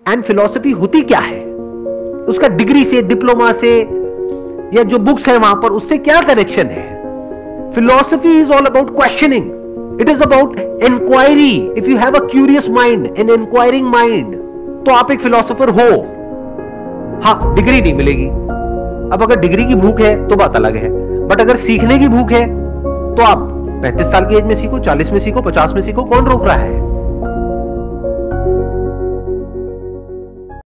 And philosophy होती क्या है, उसका डिग्री से, डिप्लोमा से, या जो बुक्स है वहां पर, उससे क्या कनेक्शन है? Philosophy is all about questioning, it is about inquiry. If you have a curious mind, an inquiring mind, तो आप एक फिलोसोफर हो. हाँ, डिग्री नहीं मिलेगी. अब अगर डिग्री की भूख है तो बात अलग है, बट अगर सीखने की भूख है तो आप 35 साल की एज में सीखो, 40 में सीखो, 50 में सीखो, कौन रोक रहा है?